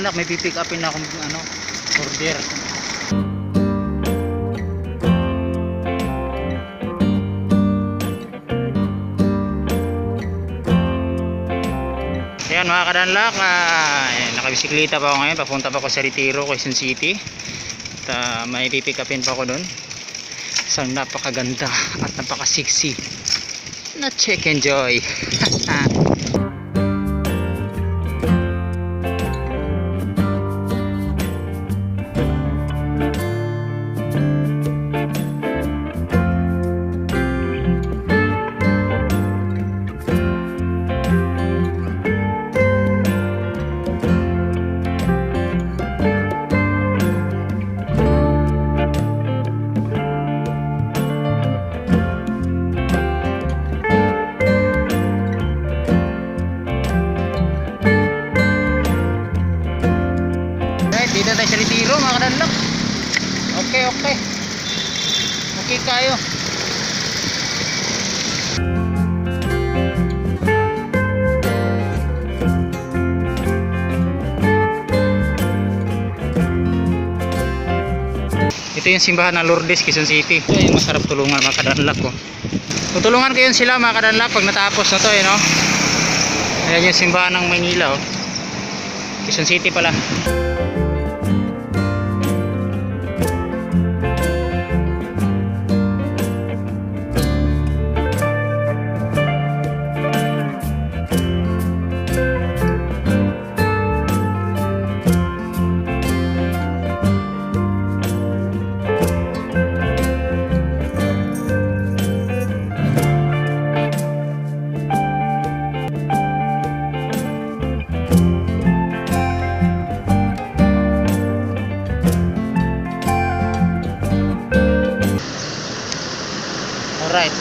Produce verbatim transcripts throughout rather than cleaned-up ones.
kadalak, may pipick upin na akong ano, order. Ayan mga kadanlak, uh, nakabisikleta pa ako ngayon, papunta pa ako sa Retiro, Quezon City. At uh, may pipick upin pa ako doon. Isang napakaganda at napaka-sexy na check enjoy. Dito tayo sa Retiro mga kadalak. Okay, okay. Okay kayo. Ito yung simbahan ng Lourdes, Quezon City. Ito yung masarap tulungan mga kadalak ko. Tutulungan ko yun sila mga kadalak pag natapos na to eh, no? Ayan yung simbahan ng Maynila, oh. Quezon City pala. Alright.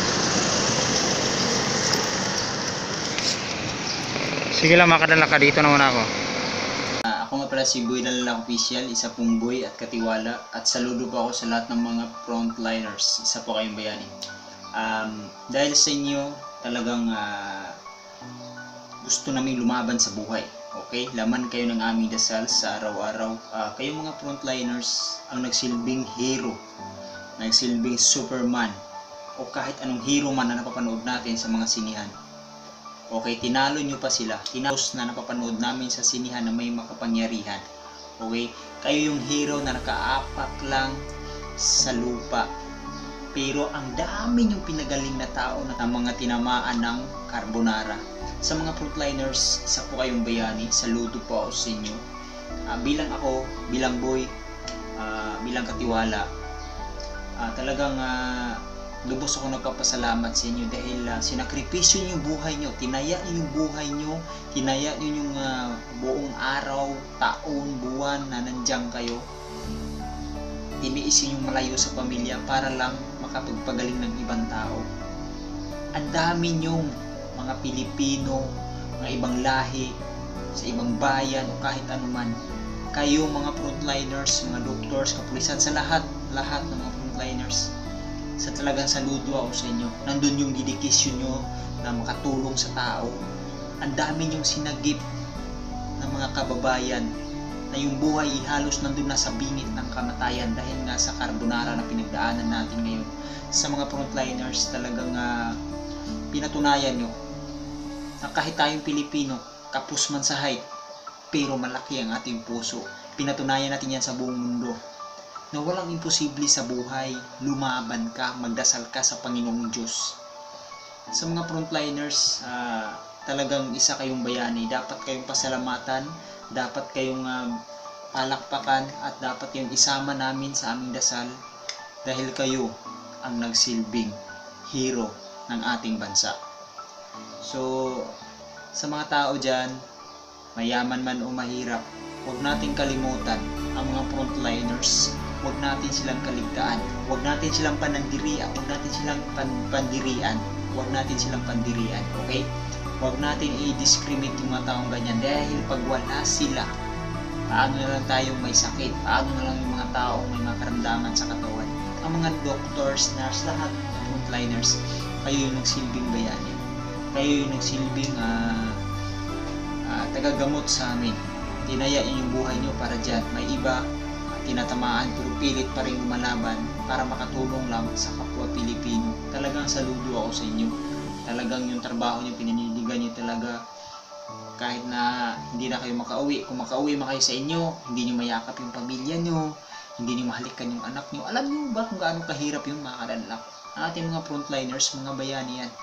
Sige lang mga kadalak, dito na muna ako. Uh, ako nga pala si Boy Dalalak Official, isa pong boy at katiwala. At saludo po ako sa lahat ng mga frontliners. Isa po kayong bayani. Um, dahil sa inyo, talagang uh, gusto naming lumaban sa buhay. Okay? Laman kayo ng aming dasal sa araw-araw. Uh, kayong mga frontliners ang nagsilbing hero, nagsilbing Superman, o kahit anong hero man na napapanood natin sa mga sinihan. Okay, tinalo nyo pa sila. Tinalo na napapanood namin sa sinihan na may makapangyarihan. Okay, kayo yung hero na nakaapak lang sa lupa. Pero ang dami yung pinagaling na tao na mga tinamaan ng carbonara. Sa mga frontliners, isa po kayong bayani. Saludo po ako sa inyo. Uh, bilang ako, bilang boy, uh, bilang katiwala, uh, talagang uh, lubos ako nagpapasalamat sa inyo dahil uh, sinakripisyo niyo yung buhay niyo, tinaya niyo yung buhay niyo, tinaya niyo yung uh, buong araw, taon, buwan na nandiyan kayo. Iniisin yung malayo sa pamilya para lang makapagpagaling ng ibang tao. Ang dami niyong mga Pilipino, mga ibang lahi, sa ibang bayan o kahit anuman. Kayo mga frontliners, mga doctors, kapulisan, sa lahat, lahat ng mga frontliners. Sa talagang saludo ako sa inyo. Nandun yung dedikasyon nyo na makatulong sa tao. Ang dami nyong sinagip ng mga kababayan na yung buhay halos nandun na sa bingit ng kamatayan dahil nga sa carbonara na pinagdaanan natin ngayon. Sa mga frontliners, talagang uh, pinatunayan nyo na kahit tayong Pilipino, kapos man sa height, pero malaki ang ating puso. Pinatunayan natin yan sa buong mundo na walang imposible sa buhay. Lumaban ka, magdasal ka sa Panginoong Diyos. Sa mga frontliners, uh, talagang isa kayong bayani. Dapat kayong pasalamatan, dapat kayong uh, palakpakan, at dapat kayong isama namin sa aming dasal dahil kayo ang nagsilbing hero ng ating bansa. So, sa mga tao dyan, mayaman man o mahirap, huwag nating kalimutan ang mga frontliners. Huwag natin silang kaligtaan. Huwag natin silang panandirian. Huwag natin silang pan pandirian. Huwag natin silang pandirian. Okay? Huwag natin i-discriminate yung mga taong ganyan. Dahil pag wala sila, paano na lang tayong may sakit? Paano na lang yung mga taong may mga karamdaman sa katawan? Ang mga doctors, nurse, lahat, frontliners, kayo yung nagsilbing bayani. Kayo yung nagsilbing uh, uh, tagagamot sa amin. tinaya niyo yung buhay niyo para dyan. May iba, tinatamaan pero pilit pa rin lumalaban para makatulong lang sa kapwa Pilipino. Talagang saludo ako sa inyo. Talagang yung trabaho niyo, pinaninigan niyo talaga. Kahit na hindi na kayo makauwi, kung makauwi man kayo sa inyo, hindi niyo mayakap yung pamilya niyo, hindi niyo mahalikan yung anak niyo. Alam niyo ba kung gaano kahirap yung mga kadanlak? Ang ating mga frontliners, mga bayani yan.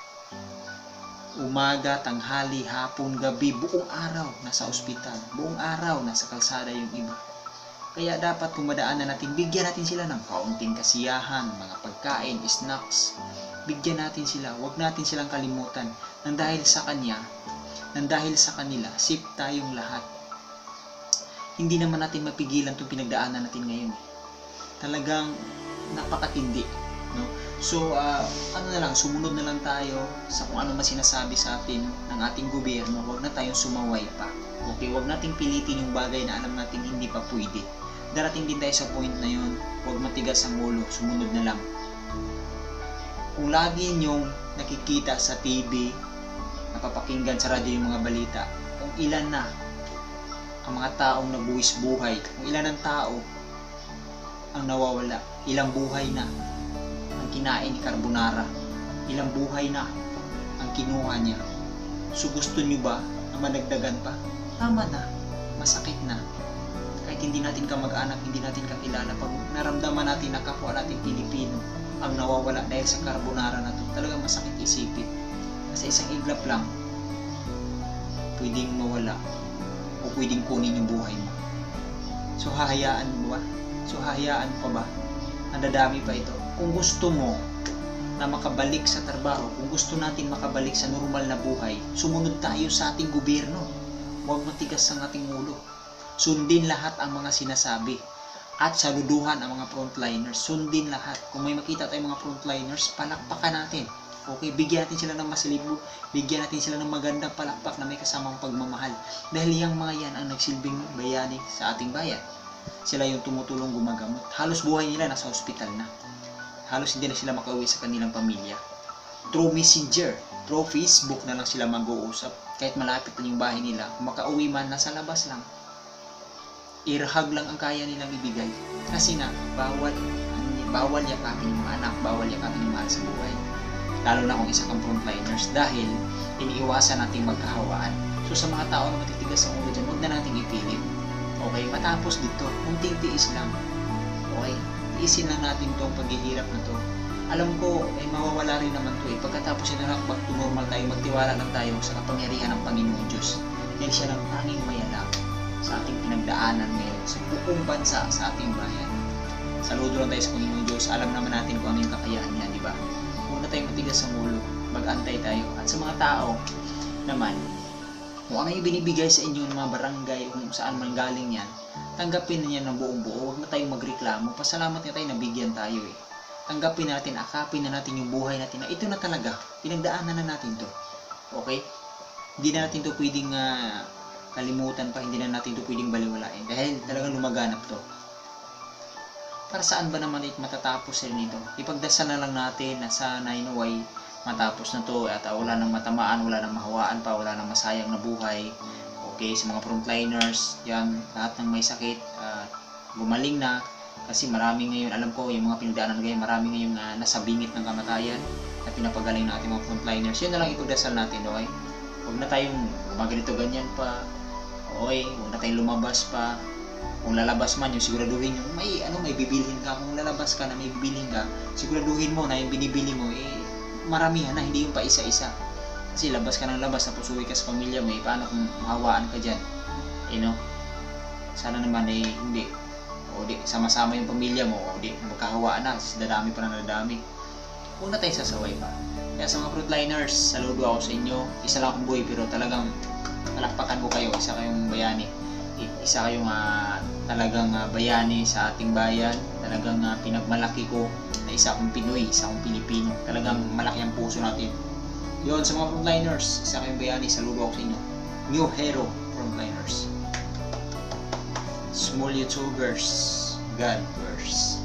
Umaga, tanghali, hapon, gabi, buong araw nasa ospital, buong araw nasa kalsada yung iba. Kaya dapat pumadaan na natin, bigyan natin sila ng kaunting kasiyahan, mga pagkain, snacks. Bigyan natin sila, huwag natin silang kalimutan. Nang dahil sa kanya, nang dahil sa kanila, safe tayong lahat. Hindi naman natin mapigilan itong pinagdaanan natin ngayon. Talagang napakatindi. No? So, uh, ano na lang, sumunod na lang tayo sa kung ano man sinasabi sa atin ng ating gobyerno. Huwag na tayong sumaway pa. Okay, huwag nating pilitin yung bagay na alam natin hindi pa pwede. Darating din tayo sa point na yun, huwag matigas ang ulo, sumunod na lang. Kung lagi nyong nakikita sa T V, napapakinggan sa radyo yung mga balita, kung ilan na ang mga taong nabuwis buhay, kung ilan ang tao ang nawawala, ilang buhay na ang kinain ni Carbonara, ilang buhay na ang kinuha niya. So gusto nyo ba na madagdagan pa? Tama na, masakit na. Kahit hindi natin kamag-anak, hindi natin kakilala, pag naramdaman natin na kapwa natin Pilipino ang nawawala dahil sa Carbonara na to, talagang masakit isipin. Kasi isang iglap lang, pwedeng mawala o pwedeng kunin yung buhay mo. So hahayaan mo ba? So hahayaan pa ba? Nadadami pa ito. Kung gusto mo na makabalik sa trabaho, kung gusto natin makabalik sa normal na buhay, sumunod tayo sa ating gobyerno. Huwag matigas ang ating ulo. Sundin lahat ang mga sinasabi. At saluduhan ang mga frontliners. Sundin lahat. Kung may makita tayong mga frontliners, palakpakan natin. Okay, bigyan natin sila ng masilibo. Bigyan natin sila ng magandang palakpak na may kasamang pagmamahal. Dahil yung mga yan ang nagsilbing bayani sa ating bayan. Sila yung tumutulong gumagamot. Halos buhay nila nasa hospital na. Halos hindi na sila makauwi sa kanilang pamilya. Through Messenger, through Facebook na lang sila mag-uusap. Kahit malapit na yung bahay nila, kung makauwi man, nasa labas lang. Irhag lang ang kaya nilang ibigay. Kasi nga, bawal, bawal yakapin yung mga anak, bawal yakapin yung mahal sa buhay. Lalo na kung isa kang frontliners dahil iniiwasan nating magkahawaan. So sa mga tao na matitigas ang ulo dyan, huwag na nating ipilit. Okay, matapos dito, kunting tiis lang. Okay, tiisin lang natin itong paghihirap na to. Alam ko, ay mawawala rin naman to eh. Pagkatapos yun na back to normal tayo, magtiwala lang tayo sa kapangyarihan ng Panginoon Diyos. Dahil siya lang tanging mayala sa ating pinagdaanan ngayon, sa buong bansa, sa ating bayan. Saludo lang tayo sa Panginoon Diyos. Alam naman natin kung ano yung kakayahan niya, di ba? Huwag na tayong matigas sa ulo, mag-antay tayo. At sa mga tao naman, kung ano yung binibigay sa inyo ng mga barangay, kung saan man galing yan, tanggapin na yan ng buong buo. Huwag na tayong magreklamo. Pasalamat na tayo, nabigyan tayo eh. Tanggapin natin, akapin na natin yung buhay natin na ito na talaga, pinagdaanan na natin to. Okay? Hindi na natin to pwedeng uh, kalimutan pa, hindi na natin to pwedeng baliwalain. Dahil talagang lumaganap to. Para saan ba naman ito matatapos rin ito? Ipagdasal na lang natin na sana inaway matapos na to at uh, wala nang matamaan, wala nang mahawaan pa, wala nang masayang na buhay. Okay, sa mga frontliners, yan, lahat ng may sakit, uh, gumaling na. Kasi marami ngayon, alam ko, yung mga pinagdaanan ngayon, marami ngayon uh, nasa bingit ng kamatayan at pinapagaling ng ating mga frontliners. Yun na lang ipagdasal natin, okay? Huwag na tayong gumaganito ganyan pa, okay? Huwag na tayong lumabas pa. Kung lalabas man, yung siguraduhin yung may, ano, may bibilhin ka. Kung lalabas ka na may bibilhin ka, siguraduhin mo na yung binibili mo, eh, maramihan na, hindi yung pa isa-isa. Kasi labas ka ng labas, tapos uwi ka sa pamilya mo, eh, paano kung mahawaan ka dyan? You know? Sana naman, eh, hindi. O di, sama-sama yung pamilya mo, o di, magkahawaan na, dadami pa na dadami. Huwag na tayo sasaway pa. Kaya sa mga frontliners, saludo ako sa inyo. Isa lang akong buhay, pero talagang palakpakan ko kayo. Isa kayong bayani. Isa kayong uh, talagang uh, bayani sa ating bayan. Talagang uh, pinagmalaki ko na isa akong Pinoy, isa akong Pilipino. Talagang malaki ang puso natin. Yun, sa mga frontliners, isa kayong bayani, saludo ako sa inyo. New Hero Frontliners. Small YouTubers, God first.